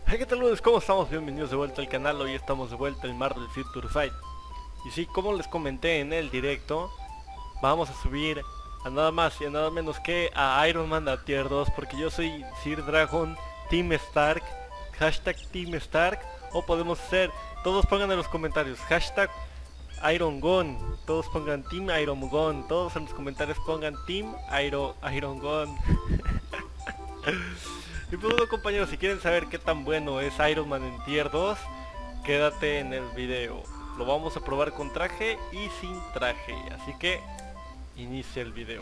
Hey, ¿qué tal, lunes? ¿Cómo estamos? Bienvenidos de vuelta al canal. Hoy estamos de vuelta en Marvel Future Fight. Y sí, como les comenté en el directo, vamos a subir a nada más y a nada menos que a Iron Man a Tier 2, porque yo soy Sir Dragon Team Stark, hashtag Team Stark. O podemos hacer, todos pongan en los comentarios, hashtag Iron Gun, todos pongan Team Iron Gun, todos en los comentarios pongan Team Iron Gun. Y pues bueno, compañeros, si quieren saber qué tan bueno es Iron Man en Tier 2, quédate en el video. Lo vamos a probar con traje y sin traje, así que inicia el video.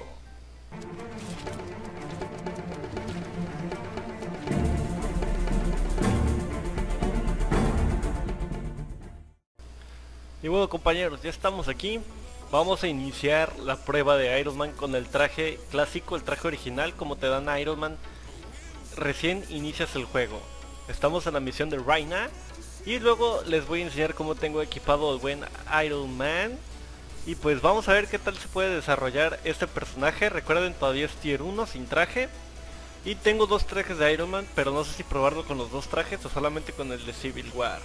Y bueno, compañeros, ya estamos aquí. Vamos a iniciar la prueba de Iron Man con el traje clásico, el traje original, como te dan a Iron Man recién inicias el juego. Estamos en la misión de Rhina y luego les voy a enseñar cómo tengo equipado el buen Iron Man. Y pues vamos a ver qué tal se puede desarrollar este personaje. Recuerden, todavía es Tier 1 sin traje. Y tengo dos trajes de Iron Man, pero no sé si probarlo con los dos trajes o solamente con el de Civil War.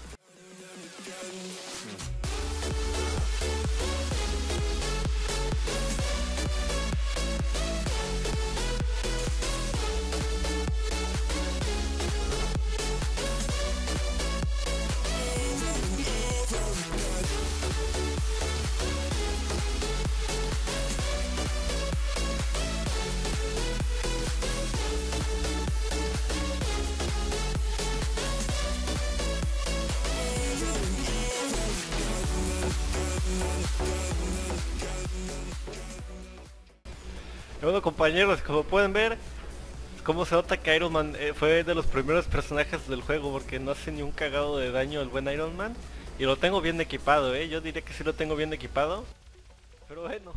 Y bueno, compañeros, como pueden ver, cómo se nota que Iron Man fue de los primeros personajes del juego, porque no hace ni un cagado de daño el buen Iron Man. Y lo tengo bien equipado, yo diría que sí lo tengo bien equipado. Pero bueno,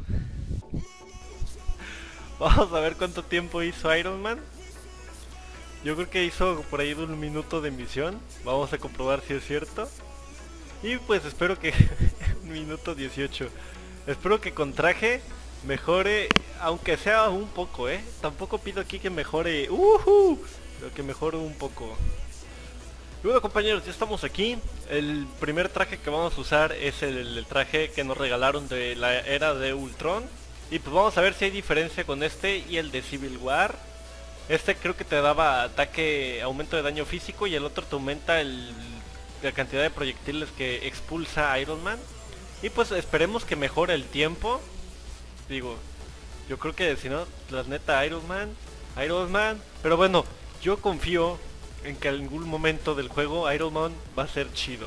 vamos a ver cuánto tiempo hizo Iron Man. Yo creo que hizo por ahí de 1 minuto de misión. Vamos a comprobar si es cierto. Y pues espero que 1 minuto 18. Espero que con traje mejore, aunque sea un poco, tampoco pido aquí que mejore, pero que mejore un poco. Y bueno, compañeros, ya estamos aquí. El primer traje que vamos a usar es el traje que nos regalaron de la era de Ultron. Y pues vamos a ver si hay diferencia con este y el de Civil War. Este creo que te daba ataque, aumento de daño físico, y el otro te aumenta la cantidad de proyectiles que expulsa Iron Man. Y pues esperemos que mejore el tiempo. Digo, yo creo que si no, la neta, Iron Man. Pero bueno, yo confío en que en algún momento del juego Iron Man va a ser chido.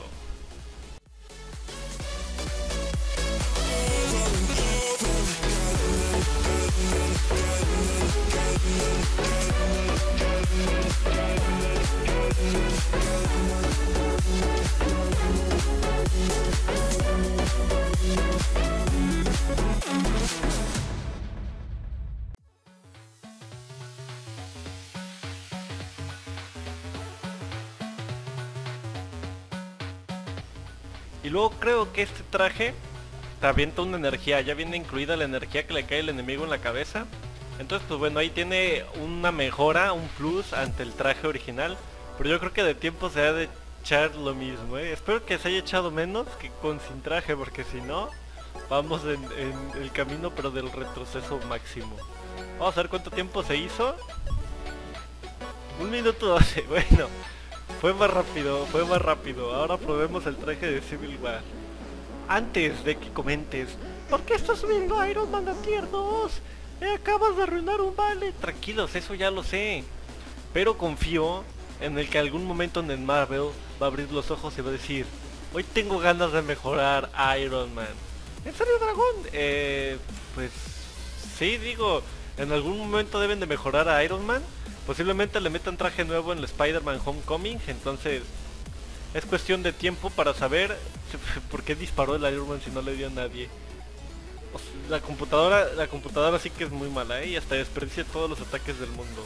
Y luego creo que este traje te avienta una energía, ya viene incluida la energía que le cae al enemigo en la cabeza. Entonces pues bueno, ahí tiene una mejora, un plus ante el traje original. Pero yo creo que de tiempo se ha de echar lo mismo, Espero que se haya echado menos que con sin traje, porque si no, vamos en el camino pero del retroceso máximo. Vamos a ver cuánto tiempo se hizo. 1 minuto 12, bueno. Fue más rápido. Ahora probemos el traje de Civil War. Antes de que comentes, ¿por qué estás subiendo a Iron Man a Tier 2? Acabas de arruinar un vale. Tranquilos, eso ya lo sé. Pero confío en el que algún momento en el Marvel va a abrir los ojos y va a decir, hoy tengo ganas de mejorar a Iron Man. ¿En serio, dragón? Pues sí, digo, en algún momento deben de mejorar a Iron Man. Posiblemente le metan traje nuevo en el Spider-Man Homecoming, entonces es cuestión de tiempo para saber por qué disparó el Iron Man si no le dio a nadie. O sea, la computadora sí que es muy mala, y hasta desperdicia todos los ataques del mundo.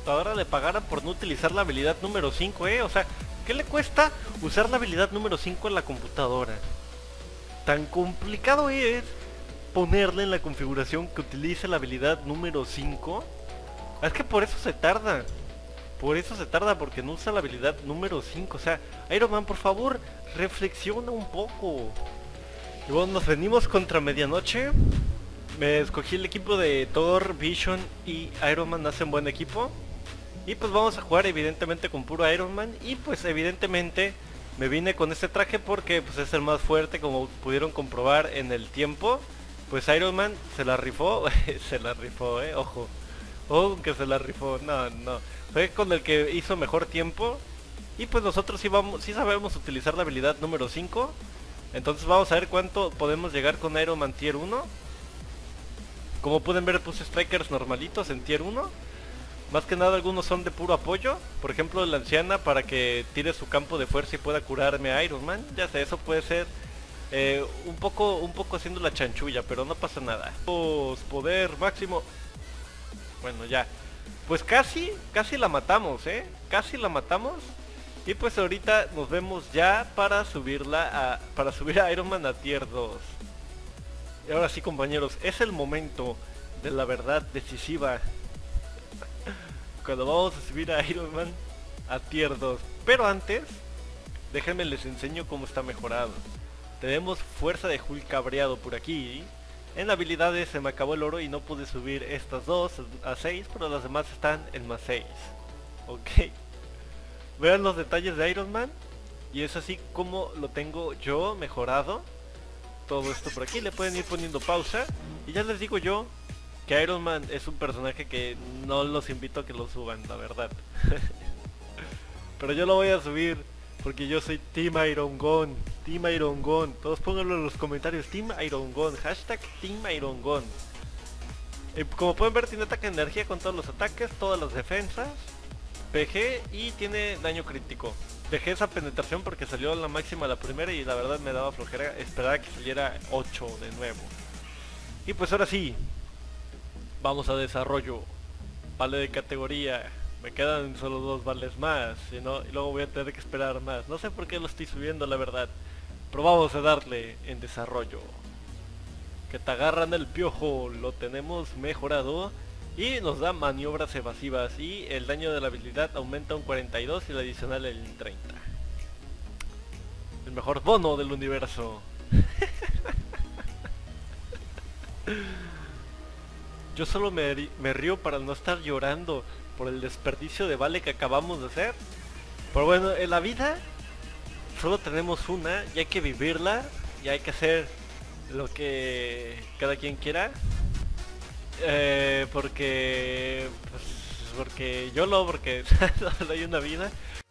computadora le pagaran por no utilizar la habilidad número 5, O sea, ¿qué le cuesta usar la habilidad número 5 en la computadora? Tan complicado es ponerle en la configuración que utilice la habilidad número 5. Es que por eso se tarda. Por eso se tarda, porque no usa la habilidad número 5. O sea, Iron Man, por favor, reflexiona un poco. Y bueno, nos venimos contra medianoche. Me escogí el equipo de Thor, Vision y Iron Man, hacen buen equipo. Y pues vamos a jugar evidentemente con puro Iron Man. Y pues evidentemente me vine con este traje porque pues es el más fuerte, como pudieron comprobar en el tiempo. Pues Iron Man se la rifó. Se la rifó, ojo. Ojo que se la rifó. No, no. Fue con el que hizo mejor tiempo. Y pues nosotros sí sabemos utilizar la habilidad número 5. Entonces vamos a ver cuánto podemos llegar con Iron Man tier 1. Como pueden ver, puse strikers normalitos en tier 1. Más que nada algunos son de puro apoyo. Por ejemplo la anciana, para que tire su campo de fuerza y pueda curarme a Iron Man. Ya sé, eso puede ser un poco haciendo la chanchulla, pero no pasa nada. Poder máximo. Bueno, ya. Pues casi la matamos, casi la matamos. Y pues ahorita nos vemos ya para subir a Iron Man a tier 2. Y ahora sí, compañeros, es el momento de la verdad decisiva. Cuando vamos a subir a Iron Man a tier 2. Pero antes, déjenme les enseño cómo está mejorado. Tenemos fuerza de Hulk cabreado por aquí. En habilidades se me acabó el oro y no pude subir estas dos a 6, pero las demás están en más 6. Ok. Vean los detalles de Iron Man. Y es así como lo tengo yo mejorado. Todo esto por aquí, le pueden ir poniendo pausa. Y ya les digo yo que Iron Man es un personaje que no los invito a que lo suban, la verdad. Pero yo lo voy a subir porque yo soy Team Iron Gun. Team Iron Gun. Todos pónganlo en los comentarios. Team Iron Gun. Hashtag Team Iron Gun. Como pueden ver, tiene ataque de energía con todos los ataques, todas las defensas, PG, y tiene daño crítico. Dejé esa penetración porque salió la máxima la primera y la verdad me daba flojera esperar que saliera 8 de nuevo. Y pues ahora sí, vamos a desarrollo. Vale de categoría. Me quedan solo 2 vales más, y luego voy a tener que esperar más. No sé por qué lo estoy subiendo, la verdad. Pero vamos a darle en desarrollo. Que te agarran el piojo, lo tenemos mejorado. Y nos da maniobras evasivas y el daño de la habilidad aumenta un 42 y el adicional el 30. El mejor bono del universo. Yo solo me río para no estar llorando por el desperdicio de vale que acabamos de hacer. Pero bueno, en la vida solo tenemos una y hay que vivirla y hay que hacer lo que cada quien quiera. Porque porque solo hay una vida.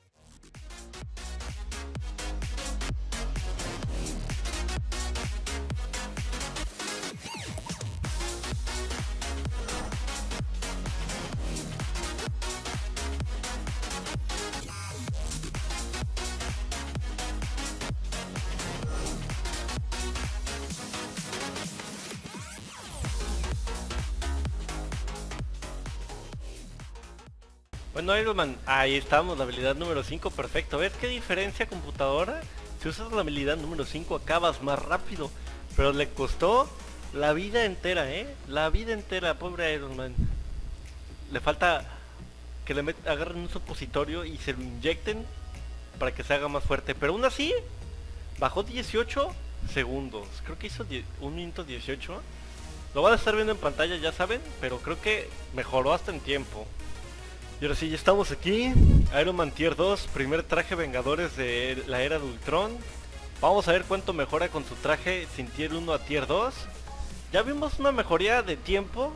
Bueno, Iron Man, ahí estamos, la habilidad número 5, perfecto. ¿Ves qué diferencia computadora? Si usas la habilidad número 5 acabas más rápido. Pero le costó la vida entera, la vida entera, pobre Iron Man. Le falta que agarren un supositorio y se lo inyecten para que se haga más fuerte. Pero aún así, bajó 18 segundos. Creo que hizo 1 minuto 18. Lo van a estar viendo en pantalla, ya saben, pero creo que mejoró hasta en tiempo. Y ahora sí, ya estamos aquí. Iron Man Tier 2, primer traje Vengadores de la era de Ultron. Vamos a ver cuánto mejora con su traje sin Tier 1 a Tier 2. Ya vimos una mejoría de tiempo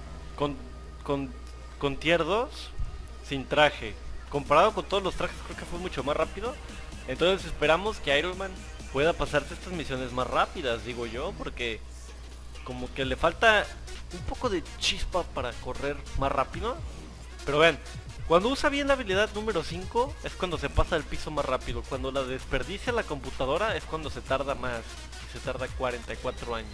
con Tier 2 sin traje. Comparado con todos los trajes creo que fue mucho más rápido. Entonces esperamos que Iron Man pueda pasarse estas misiones más rápidas, digo yo, porque como que le falta un poco de chispa para correr más rápido. Pero vean, cuando usa bien la habilidad número 5 es cuando se pasa el piso más rápido. Cuando la desperdicia la computadora es cuando se tarda más. Y se tarda 44 años.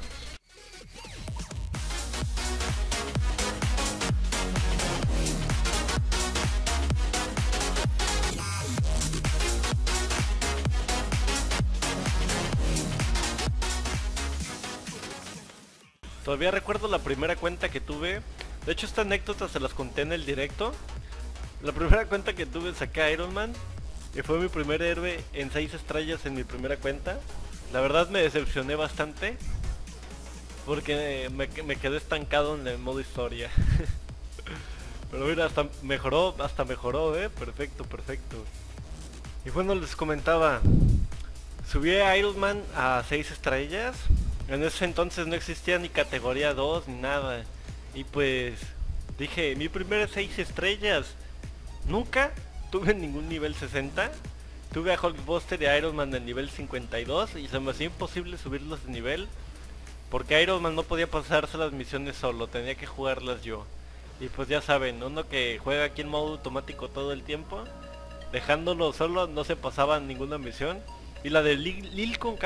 Todavía recuerdo la primera cuenta que tuve. De hecho, esta anécdota se las conté en el directo. La primera cuenta que tuve saqué a Iron Man. Y fue mi primer héroe en 6 estrellas en mi primera cuenta. La verdad me decepcioné bastante. Porque me quedé estancado en el modo historia. Pero mira, hasta mejoró, perfecto, perfecto. Y bueno, les comentaba, subí a Iron Man a 6 estrellas. En ese entonces no existía ni categoría 2 ni nada. Y pues dije, mi primer 6 estrellas. Nunca tuve ningún nivel 60. Tuve a Hulkbuster y a Iron Man en nivel 52 y se me hacía imposible subirlos de nivel. Porque Iron Man no podía pasarse las misiones solo, tenía que jugarlas yo. Y pues ya saben, uno que juega aquí en modo automático todo el tiempo, dejándolo solo no se pasaba ninguna misión. Y la de Lincoln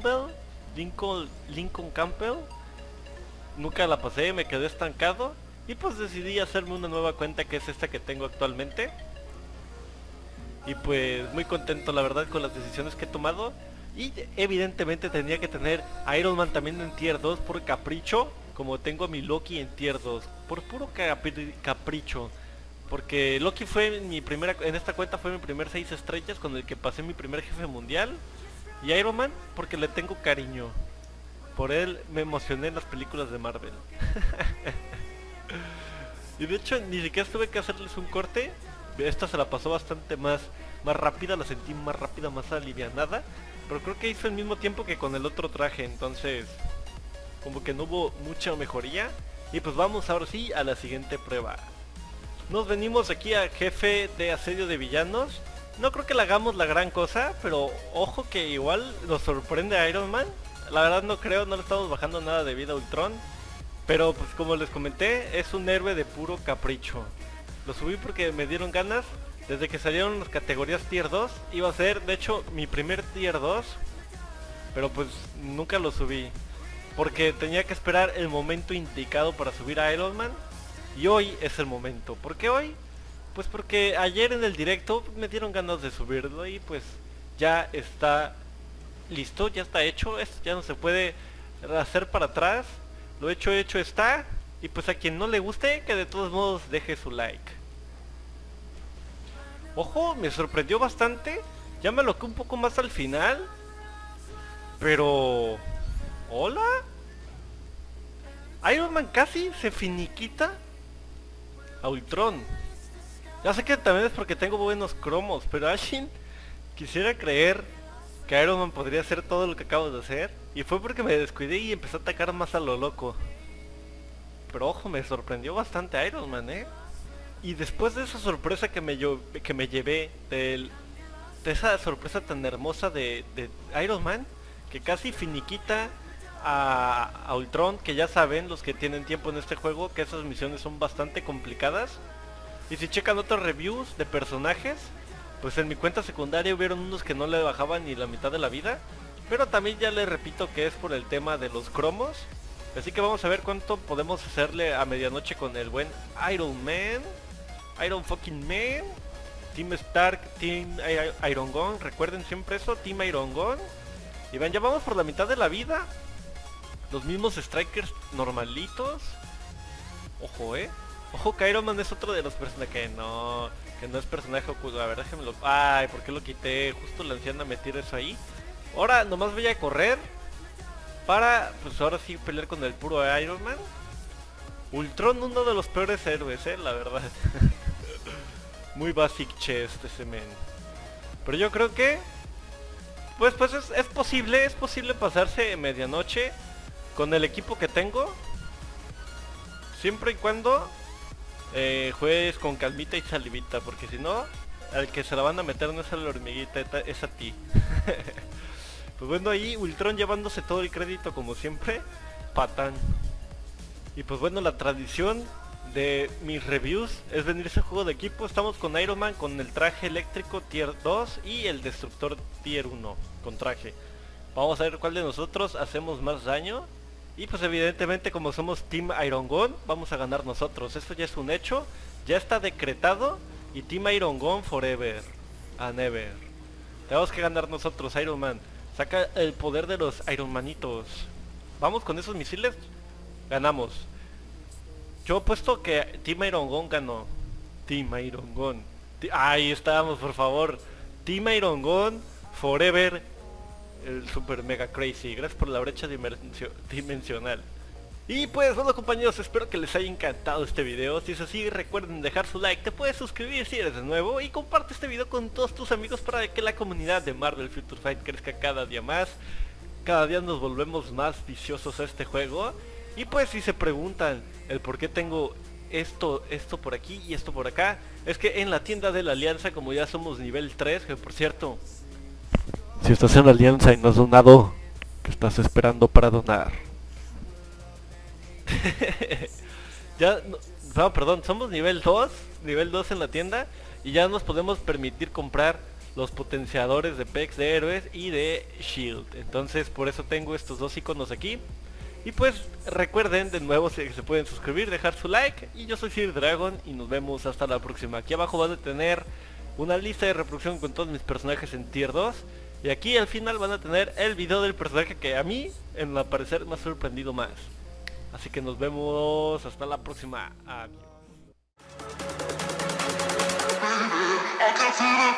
Campbell, nunca la pasé, me quedé estancado. Y pues decidí hacerme una nueva cuenta que es esta que tengo actualmente. Y pues muy contento la verdad con las decisiones que he tomado. Y evidentemente tenía que tener a Iron Man también en tier 2 por capricho. Como tengo a mi Loki en tier 2. Por puro capricho. Porque Loki fue en esta cuenta fue mi primer 6 estrellas con el que pasé mi primer jefe mundial. Y Iron Man porque le tengo cariño. Por él me emocioné en las películas de Marvel. Y de hecho ni siquiera tuve que hacerles un corte. Esta se la pasó bastante más rápida, la sentí más rápida, más alivianada. Pero creo que hizo el mismo tiempo que con el otro traje, entonces como que no hubo mucha mejoría. Y pues vamos ahora sí a la siguiente prueba. Nos venimos aquí a jefe de asedio de villanos. No creo que le hagamos la gran cosa, pero ojo que igual nos sorprende a Iron Man. La verdad no creo, no le estamos bajando nada de vida a Ultron. Pero pues como les comenté, es un héroe de puro capricho. Lo subí porque me dieron ganas. Desde que salieron las categorías tier 2 iba a ser de hecho mi primer tier 2. Pero pues nunca lo subí. Porque tenía que esperar el momento indicado para subir a Iron Man. Y hoy es el momento. ¿Por qué hoy? Pues porque ayer en el directo me dieron ganas de subirlo. Y pues ya está listo, ya está hecho. Esto ya no se puede hacer para atrás. Lo hecho está. Y pues a quien no le guste, que de todos modos deje su like. Ojo, me sorprendió bastante. Ya me aloqué un poco más al final. Pero... ¿hola? Iron Man casi se finiquita a Ultron. Ya sé que también es porque tengo buenos cromos, pero Ashin quisiera creer que Iron Man podría hacer todo lo que acabo de hacer. Y fue porque me descuidé y empecé a atacar más a lo loco. Pero ojo, me sorprendió bastante Iron Man, Y después de esa sorpresa que me llevé de esa sorpresa tan hermosa de Iron Man, que casi finiquita a Ultron, que ya saben los que tienen tiempo en este juego que esas misiones son bastante complicadas. Y si checan otros reviews de personajes, pues en mi cuenta secundaria hubieron unos que no le bajaban ni la mitad de la vida. Pero también ya les repito que es por el tema de los cromos. Así que vamos a ver cuánto podemos hacerle a medianoche con el buen Iron Man. Iron fucking Man. Team Stark, Team Iron Gun. Recuerden siempre eso, Team Iron Gun. Y ven, ya vamos por la mitad de la vida. Los mismos Strikers normalitos. Ojo, Ojo que Iron Man es otro de los personajes que no es personaje oculto. A ver, déjenme lo... ay, ¿por qué lo quité? Justo la anciana me tira eso ahí. Ahora nomás voy a correr para, pues ahora sí pelear con el puro Iron Man. Ultron, uno de los peores héroes, la verdad. Muy basic chest ese men. Pero yo creo que pues es posible pasarse medianoche con el equipo que tengo. Siempre y cuando juegues con calmita y salivita, porque si no, al que se la van a meter no es a la hormiguita, es a ti. Pues bueno, ahí Ultron llevándose todo el crédito como siempre. Patán. Y pues bueno, la tradición de mis reviews es venirse a juego de equipo. Estamos con Iron Man con el traje eléctrico tier 2 y el destructor tier 1 con traje. Vamos a ver cuál de nosotros hacemos más daño. Y pues evidentemente como somos Team Iron Gun, vamos a ganar nosotros. Esto ya es un hecho, ya está decretado. Y Team Iron Gun forever and ever. Tenemos que ganar nosotros, Iron Man. Saca el poder de los Iron Manitos. Vamos con esos misiles. Ganamos. Yo he puesto que Team Iron Gun ganó. Team Iron Gun. Ahí estamos, por favor. Team Iron Gun Forever. El super mega crazy. Gracias por la brecha dimensional. Y pues bueno, compañeros, espero que les haya encantado este video. Si es así, recuerden dejar su like, te puedes suscribir si eres de nuevo y comparte este video con todos tus amigos para que la comunidad de Marvel Future Fight crezca cada día más. Cada día nos volvemos más viciosos a este juego. Y pues si se preguntan el por qué tengo esto por aquí y esto por acá, es que en la tienda de la Alianza, como ya somos nivel 3, que por cierto, si estás en la Alianza y no has donado, ¿qué estás esperando para donar? Ya, no, perdón, somos nivel 2 en la tienda y ya nos podemos permitir comprar los potenciadores de pecs de héroes y de shield. Entonces por eso tengo estos dos iconos aquí. Y pues recuerden de nuevo que se pueden suscribir, dejar su like. Y yo soy Sir Dragon y nos vemos hasta la próxima. Aquí abajo van a tener una lista de reproducción con todos mis personajes en tier 2. Y aquí al final van a tener el video del personaje que a mí, en el parecer, me ha sorprendido más. Así que nos vemos hasta la próxima. Adiós.